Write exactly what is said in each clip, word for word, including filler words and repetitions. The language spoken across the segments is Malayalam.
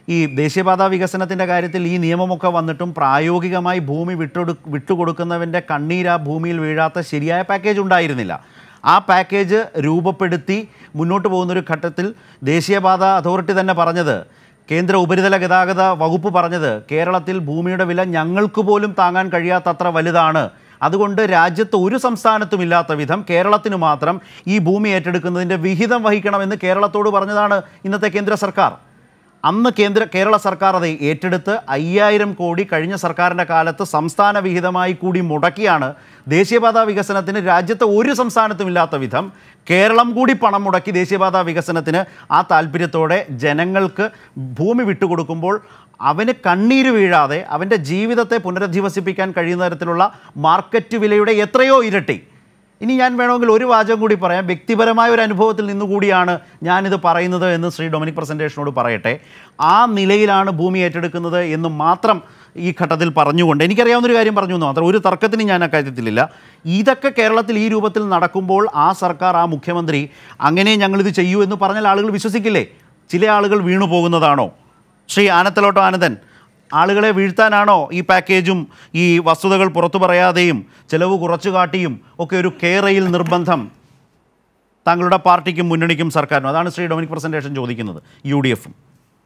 ഈ ദേശീയപാതാ വികസനത്തിൻ്റെ കാര്യത്തിൽ ഈ നിയമമൊക്കെ വന്നിട്ടും പ്രായോഗികമായി ഭൂമി വിട്ടൊടു വിട്ടുകൊടുക്കുന്നവൻ്റെ കണ്ണീര് ആ ഭൂമിയിൽ വീഴാത്ത ശരിയായ പാക്കേജ് ഉണ്ടായിരുന്നില്ല. ആ പാക്കേജ് രൂപപ്പെടുത്തി മുന്നോട്ട് പോകുന്നൊരു ഘട്ടത്തിൽ ദേശീയപാത അതോറിറ്റി തന്നെ പറഞ്ഞത്, കേന്ദ്ര ഉപരിതല ഗതാഗത വകുപ്പ് പറഞ്ഞത്, കേരളത്തിൽ ഭൂമിയുടെ വില ഞങ്ങൾക്ക് പോലും താങ്ങാൻ കഴിയാത്തത്ര വലുതാണ്. അതുകൊണ്ട് രാജ്യത്ത് ഒരു സംസ്ഥാനത്തും ഇല്ലാത്ത വിധം കേരളത്തിന് മാത്രം ഈ ഭൂമി ഏറ്റെടുക്കുന്നതിൻ്റെ വിഹിതം വഹിക്കണമെന്ന് കേരളത്തോട് പറഞ്ഞതാണ് ഇന്നത്തെ കേന്ദ്ര സർക്കാർ. അന്ന് കേന്ദ്ര കേരള സർക്കാർ അത് ഏറ്റെടുത്ത് അയ്യായിരം കോടി കഴിഞ്ഞ സർക്കാരിൻ്റെ കാലത്ത് സംസ്ഥാന വിഹിതമായി കൂടി മുടക്കിയാണ് ദേശീയപാതാ വികസനത്തിന് രാജ്യത്ത് ഒരു സംസ്ഥാനത്തും ഇല്ലാത്ത വിധം കേരളം കൂടി പണം മുടക്കി ദേശീയപാതാ വികസനത്തിന് ആ താല്പര്യത്തോടെ ജനങ്ങൾക്ക് ഭൂമി വിട്ടുകൊടുക്കുമ്പോൾ അവന് കണ്ണീര് വീഴാതെ അവൻ്റെ ജീവിതത്തെ പുനരധിവസിപ്പിക്കാൻ കഴിയുന്ന തരത്തിലുള്ള മാർക്കറ്റ് വിലയുടെ എത്രയോ ഇരട്ടി. ഇനി ഞാൻ വേണമെങ്കിൽ ഒരു വാചകം കൂടി പറയാം. വ്യക്തിപരമായ ഒരു അനുഭവത്തിൽ നിന്നുകൂടിയാണ് ഞാനിത് പറയുന്നത് എന്ന് ശ്രീ ഡൊമിനിക് പ്രസൻറ്റേഷനോട് പറയട്ടെ. ആ നിലയിലാണ് ഭൂമി ഏറ്റെടുക്കുന്നത് എന്ന് മാത്രം ഈ ഘട്ടത്തിൽ പറഞ്ഞുകൊണ്ട് എനിക്കറിയാവുന്നൊരു കാര്യം പറഞ്ഞു എന്ന് മാത്രം, ഒരു തർക്കത്തിന് ഞാൻ അക്കാര്യത്തിലില്ല. ഇതൊക്കെ കേരളത്തിൽ ഈ രൂപത്തിൽ നടക്കുമ്പോൾ ആ സർക്കാർ, ആ മുഖ്യമന്ത്രി അങ്ങനെ ഞങ്ങളിത് ചെയ്യൂ എന്ന് പറഞ്ഞാൽ ആളുകൾ വിശ്വസിക്കില്ലേ? ചില ആളുകൾ വീണു പോകുന്നതാണോ? ശ്രീ ആനത്തലോട്ടോ ആനന്ദൻ, ആളുകളെ വീഴ്ത്താനാണോ ഈ പാക്കേജും ഈ വസ്തുതകൾ പുറത്തു പറയാതെയും ചെലവ് കുറച്ചു കാട്ടിയും ഒക്കെ ഒരു കേരയിൽ നിർബന്ധം താങ്കളുടെ പാർട്ടിക്കും മുന്നണിക്കും സർക്കാരിനും? അതാണ് ശ്രീ ഡൊമിനിക് പ്രസൻറ്റേഷൻ ചോദിക്കുന്നത്. യു ഡി എഫും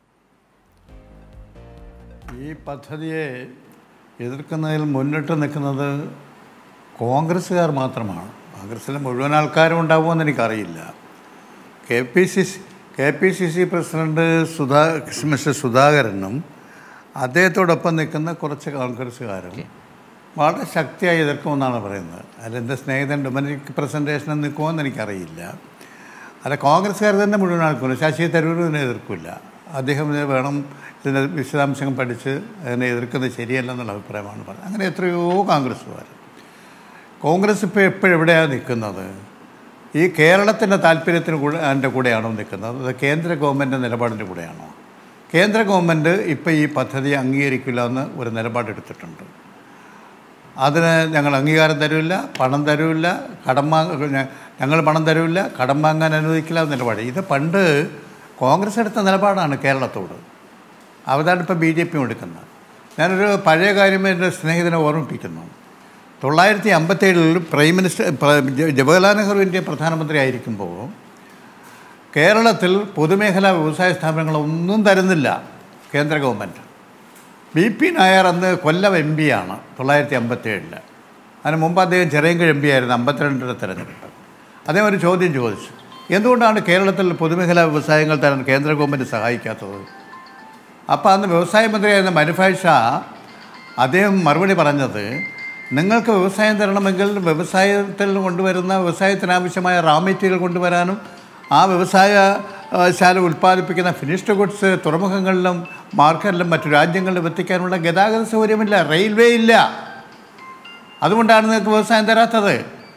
ഈ പദ്ധതിയെ എതിർക്കുന്നതിൽ മുന്നിട്ട് നിൽക്കുന്നത് കോൺഗ്രസ്സുകാർ മാത്രമാണ്. കോൺഗ്രസ്സിലെ മുഴുവൻ ആൾക്കാരും ഉണ്ടാകുമെന്ന് എനിക്കറിയില്ല. K P C C K P C C president Sudha mister സുധാകരനും അദ്ദേഹത്തോടൊപ്പം നിൽക്കുന്ന കുറച്ച് കോൺഗ്രസ്സുകാരും വളരെ ശക്തിയായി എതിർക്കുമെന്നാണ് പറയുന്നത്. അതിലെൻ്റെ സ്നേഹിതൻ ഡൊമിനിക് പ്രസൻറ്റേഷനും നിൽക്കുമെന്ന് എനിക്കറിയില്ല. അല്ല, കോൺഗ്രസ്സുകാർ തന്നെ മുഴുവൻ ആൾക്കില്ല. ശശി തരൂർ ഇതിനെ എതിർക്കില്ല. അദ്ദേഹം ഇതിനെ വേണം, ഇതിൻ്റെ വിശദാംശം പഠിച്ച് അതിനെ എതിർക്കുന്നത് ശരിയല്ലെന്നുള്ള അഭിപ്രായമാണ് പറയുന്നത്. അങ്ങനെ എത്രയോ കോൺഗ്രസ്സുകാർ. കോൺഗ്രസ് ഇപ്പോൾ എപ്പോഴെവിടെയാണ് നിൽക്കുന്നത്? ഈ കേരളത്തിൻ്റെ താല്പര്യത്തിന് കൂടെ അതിൻ്റെ കൂടെയാണോ നിൽക്കുന്നത്? അത് കേന്ദ്ര ഗവൺമെൻറ് നിലപാടിൻ്റെ കൂടെയാണോ? കേന്ദ്ര ഗവൺമെൻറ് ഇപ്പോൾ ഈ പദ്ധതി അംഗീകരിക്കില്ല എന്ന് ഒരു നിലപാടെടുത്തിട്ടുണ്ട്. അതിന് ഞങ്ങൾ അംഗീകാരം തരില്ല, പണം തരില്ല, കടം വാങ്ങ ഞങ്ങൾ പണം തരില്ല, കടം വാങ്ങാൻ അനുവദിക്കില്ല നിലപാട്. ഇത് പണ്ട് കോൺഗ്രസ് എടുത്ത നിലപാടാണ് കേരളത്തോട്. അതാണ് ഇപ്പോൾ ബി ജെ പിയും എടുക്കുന്നത്. ഞാനൊരു പഴയ കാര്യം എൻ്റെ സ്നേഹിതനെ ഓർമ്മിപ്പിക്കുന്നു. തൊള്ളായിരത്തി അമ്പത്തേഴിൽ prime minister Jawaharlal Nehru India പ്രധാനമന്ത്രി ആയിരിക്കുമ്പോൾ കേരളത്തിൽ പൊതുമേഖലാ വ്യവസായ സ്ഥാപനങ്ങളൊന്നും തരുന്നില്ല കേന്ദ്ര ഗവൺമെൻറ്. ബി പി നായർ അന്ന് കൊല്ലം എം പി ആണ് തൊള്ളായിരത്തി അമ്പത്തേഴിൽ. അതിന് മുമ്പ് അദ്ദേഹം ചെറിയങ്കൽ എം പി ആയിരുന്നു അമ്പത്തിരണ്ടിലെ തെരഞ്ഞെടുപ്പ്. അദ്ദേഹം ഒരു ചോദ്യം ചോദിച്ചു, എന്തുകൊണ്ടാണ് കേരളത്തിൽ പൊതുമേഖലാ വ്യവസായങ്ങൾ തരാൻ കേന്ദ്ര ഗവൺമെൻറ് സഹായിക്കാത്തത്? അപ്പോൾ അന്ന് വ്യവസായ മന്ത്രിയായിരുന്ന മനുഭായ് ഷാ അദ്ദേഹം മറുപടി പറഞ്ഞത്, നിങ്ങൾക്ക് വ്യവസായം തരണമെങ്കിൽ വ്യവസായത്തിൽ കൊണ്ടുവരുന്ന വ്യവസായത്തിനാവശ്യമായ റാ മെറ്റീരിയൽ കൊണ്ടുവരാനും ആ വ്യവസായ ശാല ഉൽപ്പാദിപ്പിക്കുന്ന ഫിനിഷ്ഡ് ഗുഡ്സ് തുറമുഖങ്ങളിലും മാർക്കറ്റിലും മറ്റു രാജ്യങ്ങളിലും എത്തിക്കാനുള്ള ഗതാഗത സൗകര്യമില്ല, റെയിൽവേ ഇല്ല. അതുകൊണ്ടാണ് നിങ്ങൾക്ക് വ്യവസായം തരാത്തത്.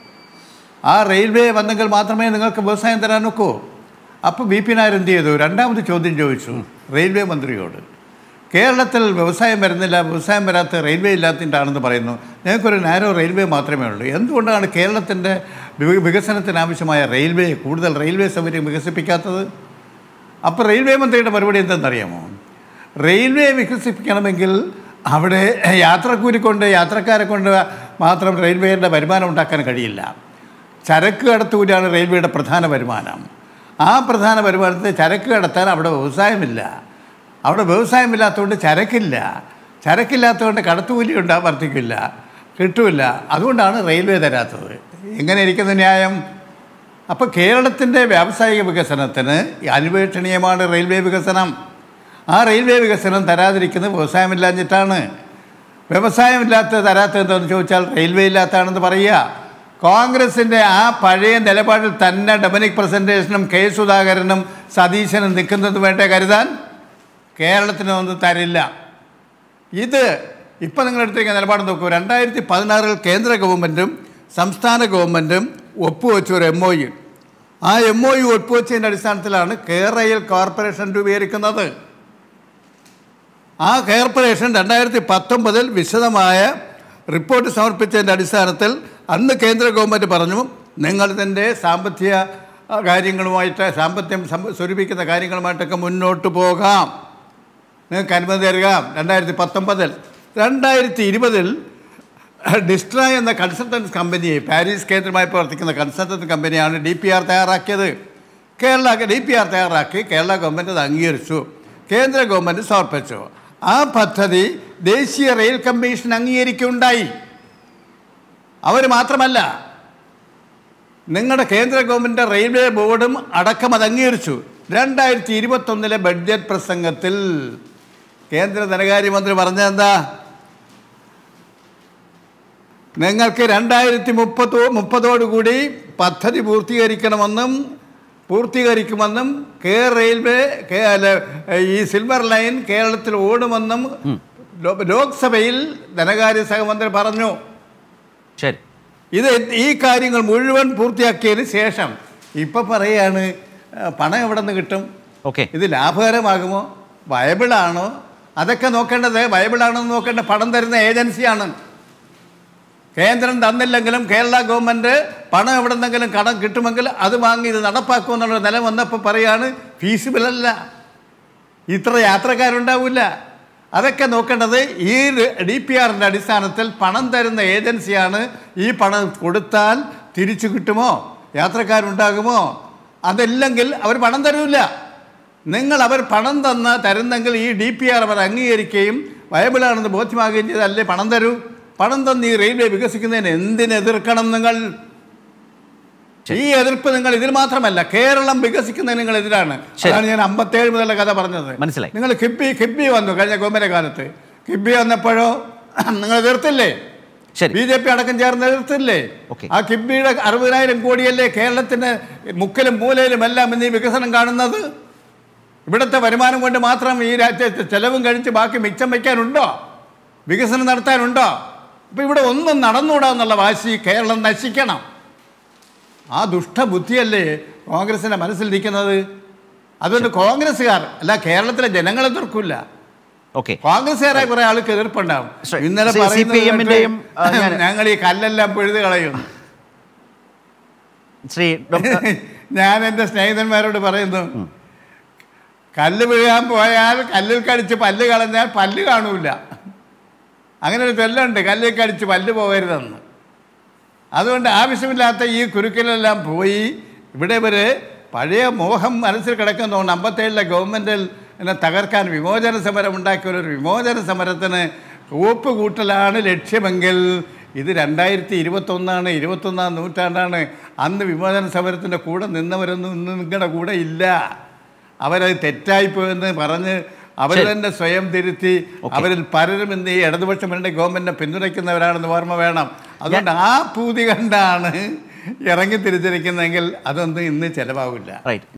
ആ റെയിൽവേ വന്നെങ്കിൽ മാത്രമേ നിങ്ങൾക്ക് വ്യവസായം തരാൻ നോക്കൂ. അപ്പോൾ ബി പി നായർ എന്ത് ചെയ്തു? രണ്ടാമത് ചോദ്യം ചോദിച്ചു റെയിൽവേ മന്ത്രിയോട്. കേരളത്തിൽ വ്യവസായം വരുന്നില്ല, വ്യവസായം വരാത്ത റെയിൽവേ ഇല്ലാത്തതിൻ്റെയാണെന്ന് പറയുന്നു. ഞങ്ങൾക്കൊരു നാരോ റെയിൽവേ മാത്രമേ ഉള്ളൂ. എന്തുകൊണ്ടാണ് കേരളത്തിൻ്റെ വികസനത്തിനാവശ്യമായ റെയിൽവേ, കൂടുതൽ റെയിൽവേ സൗകര്യം വികസിപ്പിക്കാത്തത്? അപ്പോൾ റെയിൽവേ മന്ത്രിയുടെ മറുപടി എന്തെന്നറിയാമോ? റെയിൽവേ വികസിപ്പിക്കണമെങ്കിൽ അവിടെ യാത്രക്കൂലി കൊണ്ട് യാത്രക്കാരെ കൊണ്ട് മാത്രം റെയിൽവേയുടെ വരുമാനം ഉണ്ടാക്കാൻ കഴിയില്ല. ചരക്ക് കടത്തുകൂലിയാണ് റെയിൽവേയുടെ പ്രധാന വരുമാനം. ആ പ്രധാന വരുമാനത്തെ ചരക്ക് കടത്താൻ അവിടെ വ്യവസായമില്ല. അവിടെ വ്യവസായമില്ലാത്തതുകൊണ്ട് ചരക്കില്ല. ചരക്കില്ലാത്തതുകൊണ്ട് കടത്തുകൂലി ഉണ്ടാ വർദ്ധിക്കില്ല, കിട്ടില്ല. അതുകൊണ്ടാണ് റെയിൽവേ തരാത്തത്. എങ്ങനെ ഇരിക്കുന്ന ന്യായം? അപ്പോൾ കേരളത്തിൻ്റെ വ്യാവസായിക വികസനത്തിന് അന്വേഷണീയമാണ് റെയിൽവേ വികസനം. ആ റെയിൽവേ വികസനം തരാതിരിക്കുന്നത് വ്യവസായമില്ലാഞ്ഞിട്ടാണ്. വ്യവസായമില്ലാത്ത തരാത്തതെന്ന് ചോദിച്ചാൽ റെയിൽവേ ഇല്ലാത്തതാണെന്ന് പറയുക. കോൺഗ്രസിൻ്റെ ആ പഴയ നിലപാടിൽ തന്നെ ഡൊമിനിക് പ്രസൻറ്റേഷനും കെ സുധാകരനും സതീശനും നിൽക്കുന്നത് വേണ്ടേ കരുതാൻ? കേരളത്തിനൊന്നും തരില്ല. ഇത് ഇപ്പം നിങ്ങളെടുത്തേക്ക് നിലപാട് നോക്കൂ. രണ്ടായിരത്തി പതിനാറിൽ കേന്ദ്ര ഗവൺമെൻറ്റും സംസ്ഥാന ഗവൺമെൻറ്റും ഒപ്പുവെച്ച ഒരു എം ഒ യു, ആ എം ഒ യു ഒപ്പുവെച്ചതിൻ്റെ അടിസ്ഥാനത്തിലാണ് കേരയിൽ കോർപ്പറേഷൻ രൂപീകരിക്കുന്നത്. ആ കോർപ്പറേഷൻ രണ്ടായിരത്തി പത്തൊമ്പതിൽ വിശദമായ റിപ്പോർട്ട് സമർപ്പിച്ചതിൻ്റെ അടിസ്ഥാനത്തിൽ അന്ന് കേന്ദ്ര ഗവൺമെൻറ് പറഞ്ഞു, നിങ്ങളിതിൻ്റെ സാമ്പത്തിക കാര്യങ്ങളുമായിട്ട് സാമ്പത്തികം സ്വരൂപിക്കുന്ന കാര്യങ്ങളുമായിട്ടൊക്കെ മുന്നോട്ട് പോകാം. നിങ്ങൾക്ക് അനുമതി തരിക രണ്ടായിരത്തി പത്തൊമ്പതിൽ. രണ്ടായിരത്തി ഇരുപതിൽ ഡിസ്ട്ര എന്ന കൺസൾട്ടൻസ് കമ്പനിയെ, പാരീസ് കേന്ദ്രമായി പ്രവർത്തിക്കുന്ന കൺസൾട്ടൻസ് കമ്പനിയാണ് ഡി പി ആർ തയ്യാറാക്കിയത്. കേരള ഡി പി ആർ തയ്യാറാക്കി കേരള ഗവൺമെൻറ് അത് അംഗീകരിച്ചു, കേന്ദ്ര ഗവൺമെൻറ് സമർപ്പിച്ചു. ആ പദ്ധതി ദേശീയ റെയിൽ കമ്മീഷൻ അംഗീകരിക്കുകയുണ്ടായി. അവർ മാത്രമല്ല, നിങ്ങളുടെ കേന്ദ്ര ഗവൺമെൻറ് റെയിൽവേ ബോർഡും അടക്കം അത് അംഗീകരിച്ചു. രണ്ടായിരത്തി ഇരുപത്തൊന്നിലെ ബഡ്ജറ്റ് പ്രസംഗത്തിൽ കേന്ദ്ര ധനകാര്യമന്ത്രി പറഞ്ഞതെന്താ? നിങ്ങൾക്ക് രണ്ടായിരത്തി മുപ്പത്തോ മുപ്പതോടുകൂടി പദ്ധതി പൂർത്തീകരിക്കണമെന്നും പൂർത്തീകരിക്കുമെന്നും കെ റെയിൽവേ ഈ സിൽവർ ലൈൻ കേരളത്തിൽ ഓടുമെന്നും ലോക്സഭയിൽ ധനകാര്യ സഹമന്ത്രി പറഞ്ഞു. ശരി, ഇത് ഈ കാര്യങ്ങൾ മുഴുവൻ പൂർത്തിയാക്കിയതിന് ശേഷം ഇപ്പം പറയാണ് പണം എവിടെ നിന്ന് കിട്ടും, ഓക്കെ, ഇത് ലാഭകരമാകുമോ, വയബിളാണോ, അതൊക്കെ നോക്കേണ്ടത്. വയബിളാണെന്ന് നോക്കേണ്ട പണം തരുന്ന ഏജൻസിയാണ്. കേന്ദ്രം തന്നില്ലെങ്കിലും കേരള ഗവൺമെൻറ് പണം എവിടെ നിന്നെങ്കിലും കടം കിട്ടുമെങ്കിൽ അത് വാങ്ങി ഇത് നടപ്പാക്കുമെന്നുള്ള നില വന്നപ്പോൾ പറയാണ് ഫീസിബിളല്ല, ഇത്ര യാത്രക്കാരുണ്ടാവില്ല. അതൊക്കെ നോക്കേണ്ടത് ഈ ഡി പി ആറിൻ്റെ അടിസ്ഥാനത്തിൽ പണം തരുന്ന ഏജൻസിയാണ്. ഈ പണം കൊടുത്താൽ തിരിച്ചു കിട്ടുമോ, യാത്രക്കാരുണ്ടാകുമോ, അതല്ലെങ്കിൽ അവർ പണം തരില്ല. നിങ്ങൾ അവർ പണം തന്ന തരുന്നെങ്കിൽ ഈ ഡി പി ആർ അവർ അംഗീകരിക്കുകയും വയബിളാണെന്ന് ബോധ്യമാകുകയും ചെയ്തല്ലേ പണം തരൂ. പണം തന്ന് ഈ റെയിൽവേ വികസിക്കുന്നതിന് എന്തിനെതിർക്കണം നിങ്ങൾ? ഈ എതിർപ്പ് നിങ്ങൾ ഇതിൽ മാത്രമല്ല, കേരളം വികസിക്കുന്നതിന് നിങ്ങൾ എതിരാണ്. അതാണ് ഞാൻ അമ്പത്തേഴ് മുതലുള്ള കഥ പറഞ്ഞത്. മനസ്സിലായി. നിങ്ങൾ കിബി കിബി വന്നു കഴിഞ്ഞ ഗവൺമെൻറ് കാലത്ത്. കിബി വന്നപ്പോഴോ നിങ്ങൾ എതിർത്തില്ലേ? ബി ജെ പി അടക്കം ചേർന്ന് എതിർത്തില്ലേ? ആ കിബിയുടെ അറുപതിനായിരം കോടിയല്ലേ കേരളത്തിന് മുക്കിലും മൂലയിലും എല്ലാം ഇന്ന് ഈ വികസനം കാണുന്നത്. ഇവിടുത്തെ വരുമാനം കൊണ്ട് മാത്രം ഈ രാജ്യത്തെ ചെലവും കഴിച്ച് ബാക്കി മിച്ചം വയ്ക്കാനുണ്ടോ? വികസനം നടത്താനുണ്ടോ? അപ്പോൾ ഇവിടെ ഒന്നും നടന്നുകൂടാന്നുള്ള വാശി കേരളം നശിക്കണം. ആ ദുഷ്ടബുദ്ധിയല്ലേ കോൺഗ്രസിൻ്റെ മനസ്സിലിരിക്കുന്നത്. അതുകൊണ്ട് കോൺഗ്രസ്സുകാർ അല്ല, കേരളത്തിലെ ജനങ്ങളെ എതിർക്കില്ല. ഓക്കെ, കോൺഗ്രസ്സുകാരായ കുറെ ആൾക്ക് എതിർപ്പുണ്ടാവും. ഇന്നലെ പറയുന്നത് ഞങ്ങൾ ഈ കല്ലെല്ലാം പൊഴുത് കളയും. ഞാൻ എൻ്റെ സ്നേഹിതന്മാരോട് പറയുന്നു, കല്ല് വീഴാൻ പോയാൽ കല്ലിൽ കടിച്ച് പല്ല് കളഞ്ഞാൽ പല്ല് കാണൂല. അങ്ങനെ ഒരു ചൊല്ലുണ്ട്, കല്ലിൽ കടിച്ച് പല്ല് പോകരുതെന്ന്. അതുകൊണ്ട് ആവശ്യമില്ലാത്ത ഈ കുരുക്കലെല്ലാം പോയി ഇവിടെ ഇവർ പഴയ മോഹം മനസ്സിൽ കിടക്കുന്നതുകൊണ്ട് അമ്പത്തേഴിലെ ഗവൺമെൻറ്റിൽ എന്നെ തകർക്കാൻ വിമോചന സമരം ഉണ്ടാക്കിയ ഒരു വിമോചന സമരത്തിന് ഒപ്പ് കൂട്ടലാണ് ലക്ഷ്യമെങ്കിൽ ഇത് രണ്ടായിരത്തി ഇരുപത്തൊന്നാണ്, ഇരുപത്തൊന്നാം നൂറ്റാണ്ടാണ്. അന്ന് വിമോചന സമരത്തിൻ്റെ കൂടെ നിന്നവരൊന്നും ഇന്ന് നിങ്ങളുടെ കൂടെ ഇല്ല. അവരത് തെറ്റായിപ്പോയെന്ന് പറഞ്ഞ് അവർ തന്നെ സ്വയം തിരുത്തി അവരിൽ പലരും ഇന്ന് ഈ ഇടതുപക്ഷം വേണ്ട ഗവൺമെൻറ്റിനെ പിന്തുണയ്ക്കുന്നവരാണെന്ന് ഓർമ്മ വേണം. അതുകൊണ്ട് ആ പൂതി കണ്ടാണ് ഇറങ്ങി തിരിച്ചിരിക്കുന്നതെങ്കിൽ അതൊന്നും ഇന്ന് ചിലവാകില്ല.